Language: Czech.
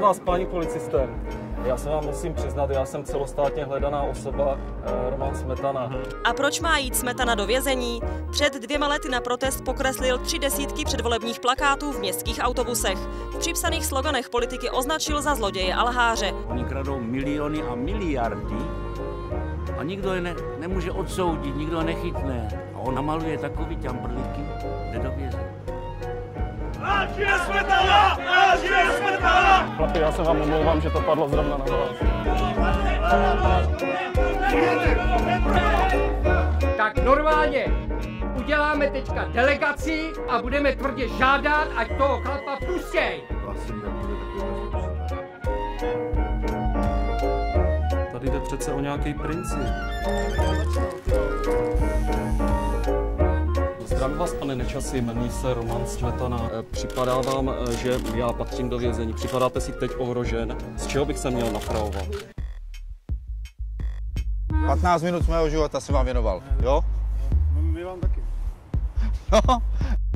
vás, páni policisté. Já se vám musím přiznat, já jsem celostátně hledaná osoba, Roman Smetana. A proč má jít Smetana do vězení? Před 2 lety na protest pokreslil 3 desítky předvolebních plakátů v městských autobusech. V připsaných sloganech politiky označil za zloděje a lháře. Oni kradou miliony a miliardy a nikdo je nemůže odsoudit, nikdo je nechytne. A on namaluje takový ťambrlíky, jde do vězení. Chlapi, já se vám omlouvám, že to padlo zrovna na vás. Tak normálně uděláme teďka delegaci a budeme tvrdě žádat, ať toho chlapa pustěj. Tady jde přece o nějaký princip. Zdravím vás, pane Nečasi, jmenuji se Roman Smetana. Připadá vám, že já patřím do vězení. Připadáte si teď ohrožen? Z čeho bych se měl napravovat? 15 minut z mého života jsem vám věnoval, jo? My vám taky. No,